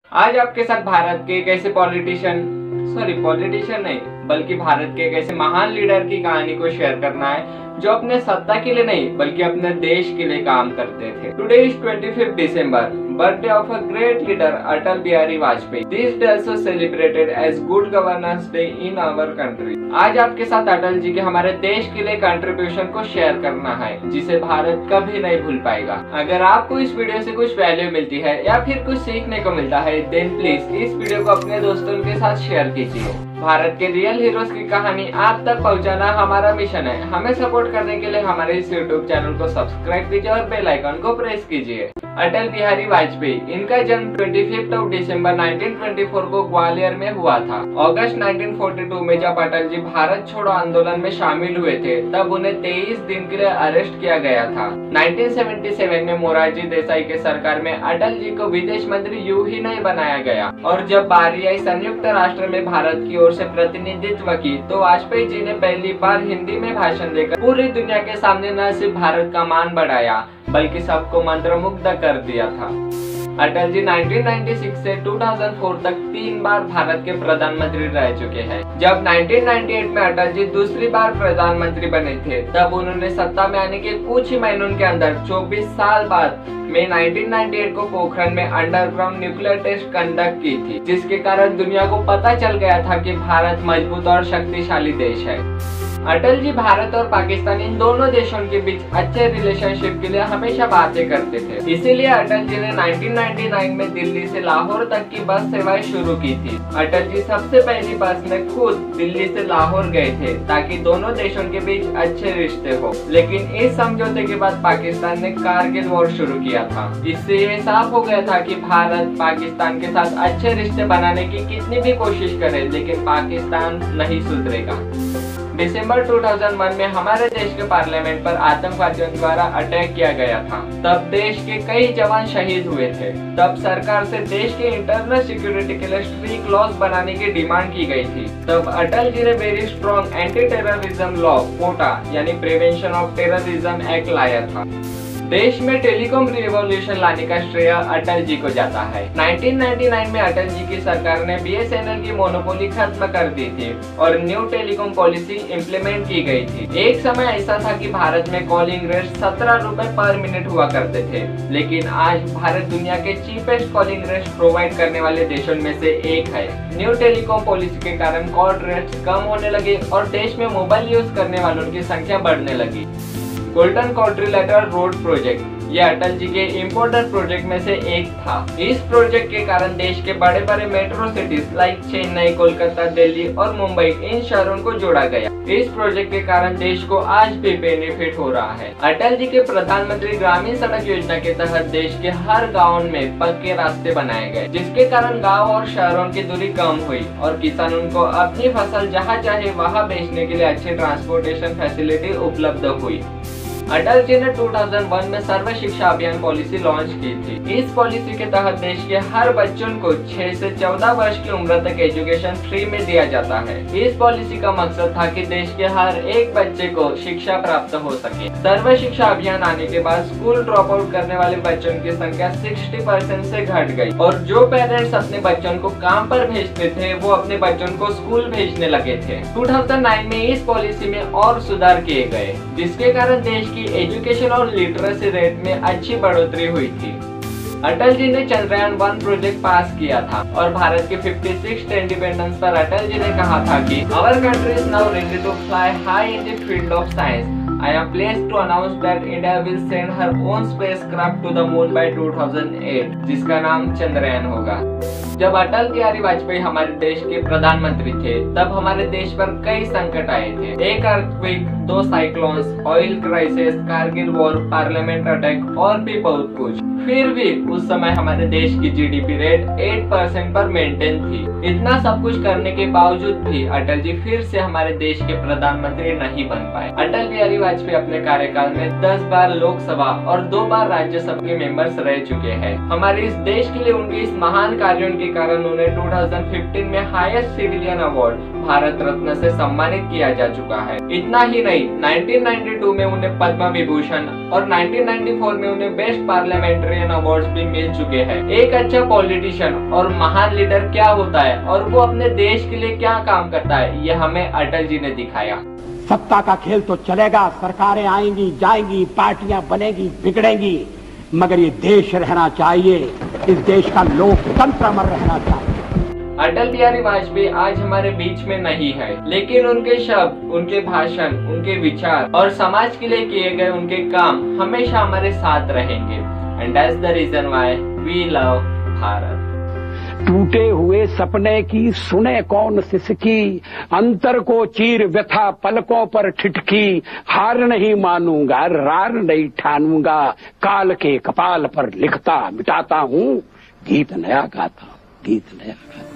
आज आपके साथ भारत के एक ऐसे पॉलिटिशियन नहीं बल्कि भारत के एक ऐसे महान लीडर की कहानी को शेयर करना है जो अपने सत्ता के लिए नहीं बल्कि अपने देश के लिए काम करते थे। Today is 25 December, birthday of a great leader Atal Bihari Vajpayee. This day also celebrated as Good Governance Day in our country। आज आपके साथ अटल जी के हमारे देश के लिए कंट्रीब्यूशन को शेयर करना है जिसे भारत कभी नहीं भूल पाएगा। अगर आपको इस वीडियो से कुछ वैल्यू मिलती है या फिर कुछ सीखने को मिलता है देन प्लीज इस वीडियो को अपने दोस्तों के साथ शेयर कीजिए। भारत के रियल हीरोज की कहानी आप तक पहुंचाना हमारा मिशन है। हमें सपोर्ट करने के लिए हमारे इस यूट्यूब चैनल को सब्सक्राइब कीजिए और बेल आइकन को प्रेस कीजिए। अटल बिहारी वाजपेयी, इनका जन्म 25 दिसंबर 1924 को ग्वालियर में हुआ था। अगस्त 1942 में जब अटल जी भारत छोड़ो आंदोलन में शामिल हुए थे तब उन्हें 23 दिन के लिए अरेस्ट किया गया था। 1977 में मोरारजी देसाई के सरकार में अटल जी को विदेश मंत्री यूं ही नहीं बनाया गया और जब बारी आई संयुक्त राष्ट्र में भारत की ओर से प्रतिनिधित्व की तो वाजपेयी जी ने पहली बार हिंदी में भाषण देकर पूरी दुनिया के सामने न सिर्फ भारत का मान बढ़ाया बल्कि सबको मंत्रमुग्ध कर दिया था। अटल जी 1996 से 2004 तक 3 बार भारत के प्रधानमंत्री रह चुके हैं। जब 1998 में अटल जी दूसरी बार प्रधानमंत्री बने थे तब उन्होंने सत्ता में आने के कुछ ही महीनों के अंदर 24 साल बाद में 1998 को पोखरण में अंडरग्राउंड न्यूक्लियर टेस्ट कंडक्ट की थी जिसके कारण दुनिया को पता चल गया था कि भारत मजबूत और शक्तिशाली देश है। अटल जी भारत और पाकिस्तान इन दोनों देशों के बीच अच्छे रिलेशनशिप के लिए हमेशा बातें करते थे। इसीलिए अटल जी ने 1999 में दिल्ली से लाहौर तक की बस सेवाएं शुरू की थी। अटल जी सबसे पहली बस में खुद दिल्ली से लाहौर गए थे ताकि दोनों देशों के बीच अच्छे रिश्ते हो। लेकिन इस समझौते के बाद पाकिस्तान ने कारगिल वॉर शुरू किया था। इससे ये साफ हो गया था कि भारत पाकिस्तान के साथ अच्छे रिश्ते बनाने की कितनी भी कोशिश करे लेकिन पाकिस्तान नहीं सुधरेगा। दिसंबर 2001 में हमारे देश के पार्लियामेंट पर आतंकवादियों द्वारा अटैक किया गया था। तब देश के कई जवान शहीद हुए थे। तब सरकार से देश के इंटरनल सिक्योरिटी के लिए स्ट्रिक्ट लॉज बनाने की डिमांड की गई थी। तब अटल जी ने very strong anti terrorism law POTA यानी प्रिवेंशन ऑफ टेररिज्म एक्ट लाया था। देश में टेलीकॉम रिवॉल्यूशन लाने का श्रेय अटल जी को जाता है। 1999 में अटल जी की सरकार ने BSNL की मोनोपोली खत्म कर दी थी और न्यू टेलीकॉम पॉलिसी इम्प्लीमेंट की गई थी। एक समय ऐसा था कि भारत में कॉलिंग रेट 17 रुपए पर मिनट हुआ करते थे लेकिन आज भारत दुनिया के चीपेस्ट कॉलिंग रेट प्रोवाइड करने वाले देशों में से एक है। न्यू टेलीकॉम पॉलिसी के कारण कॉल रेट्स कम होने लगे और देश में मोबाइल यूज करने वालों की संख्या बढ़ने लगी। गोल्डन क्वाड्रिलेटरल रोड प्रोजेक्ट ये अटल जी के इम्पोर्टेंट प्रोजेक्ट में से एक था। इस प्रोजेक्ट के कारण देश के बड़े बड़े metro cities like Chennai, Kolkata, Delhi और मुंबई इन शहरों को जोड़ा गया। इस प्रोजेक्ट के कारण देश को आज भी बेनिफिट हो रहा है। अटल जी के प्रधानमंत्री ग्रामीण सड़क योजना के तहत देश के हर गाँव में पक्के रास्ते बनाए गए जिसके कारण गाँव और शहरों की दूरी कम हुई और किसानों को अपनी फसल जहाँ चाहे वहाँ बेचने के लिए अच्छी ट्रांसपोर्टेशन फैसिलिटी उपलब्ध हुई। अटल जी ने 2001 में सर्व शिक्षा अभियान पॉलिसी लॉन्च की थी। इस पॉलिसी के तहत देश के हर बच्चों को 6 से 14 वर्ष की उम्र तक एजुकेशन फ्री में दिया जाता है। इस पॉलिसी का मकसद था कि देश के हर एक बच्चे को शिक्षा प्राप्त हो सके। सर्व शिक्षा अभियान आने के बाद स्कूल ड्रॉप आउट करने वाले बच्चों की संख्या 60% से घट गई और जो पेरेंट्स अपने बच्चों को काम पर भेजते थे वो अपने बच्चों को स्कूल भेजने लगे थे। 2009 में इस पॉलिसी में और सुधार किए गए जिसके कारण देश एजुकेशन और लिटरेसी रेट में अच्छी बढ़ोतरी हुई थी। अटल जी ने चंद्रयान 1 प्रोजेक्ट पास किया था और भारत के 56th इंडिपेंडेंस पर अटल जी ने कहा था कि our country is now ready to fly high in the field of science. I am pleased to announce that India will send her own spacecraft to the moon by 2008, जिसका नाम चंद्रयान होगा। जब अटल बिहारी वाजपेयी हमारे देश के प्रधानमंत्री थे तब हमारे देश पर कई संकट आए थे। एक earthquake, 2 cyclones, oil crisis, Kargil war, parliament attack और भी बहुत कुछ। फिर भी उस समय हमारे देश की GDP रेट 8% पर मेंटेन थी। इतना सब कुछ करने के बावजूद भी अटल जी फिर से हमारे देश के प्रधानमंत्री नहीं बन पाए। अटल बिहारी वाजपेयी अपने कार्यकाल में 10 बार लोकसभा और 2 बार राज्यसभा के मेंबर्स रह चुके हैं। हमारे इस देश के लिए उनके इस महान कार्यों के कारण उन्हें 2015 में highest civilian award Bharat Ratna से सम्मानित किया जा चुका है। इतना ही नहीं, 1992 में उन्हें पद्म विभूषण और 1994 में उन्हें बेस्ट पार्लियामेंटेरियन अवार्ड्स भी मिल चुके हैं। एक अच्छा पॉलिटिशियन और महान लीडर क्या होता है और वो अपने देश के लिए क्या काम करता है, ये हमें अटल जी ने दिखाया। सत्ता का खेल तो चलेगा, सरकारें आएंगी जाएंगी, पार्टियां बनेगी बिगड़ेंगी, मगर ये देश रहना चाहिए, इस देश का लोकतंत्र अमर रहना चाहिए। अटल बिहारी वाजपेयी आज हमारे बीच में नहीं है, लेकिन उनके शब्द, उनके भाषण, उनके विचार और समाज के लिए किए गए उनके काम हमेशा हमारे साथ रहेंगे। And that's the reason why we love Bharat. टूटे हुए सपने की सुने कौन सिसकी, अंतर को चीर व्यथा पलकों पर ठिठकी, हार नहीं मानूंगा रार नहीं ठानूंगा, काल के कपाल पर लिखता मिटाता हूँ, गीत नया गाता हूँ, गीत नया गाता।